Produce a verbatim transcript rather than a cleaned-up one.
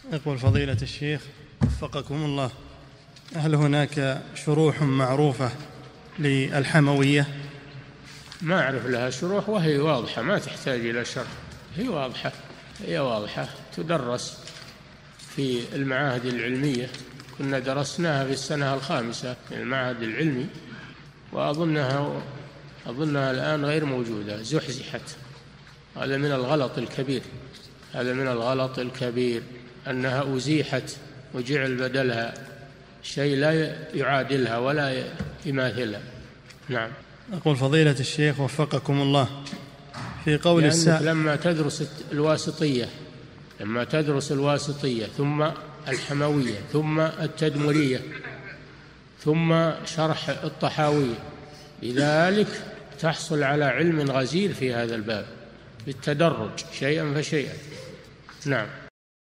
يقول فضيلة الشيخ وفقكم الله: هل هناك شروح معروفة للحموية؟ ما أعرف لها شروح، وهي واضحة ما تحتاج إلى شرح، هي واضحة هي واضحة تدرس في المعاهد العلمية، كنا درسناها في السنة الخامسة في المعهد العلمي، وأظنها أظنها الآن غير موجودة، زحزحت. هذا من الغلط الكبير هذا من الغلط الكبير أنها أزيحت وجعل بدلها شيء لا يعادلها ولا يماثلها. نعم. أقول فضيلة الشيخ وفقكم الله: في قول السائل لما تدرس الواسطية لما تدرس الواسطية ثم الحموية ثم التدمرية ثم شرح الطحاوية، لذلك تحصل على علم غزير في هذا الباب بالتدرج شيئا فشيئا. نعم.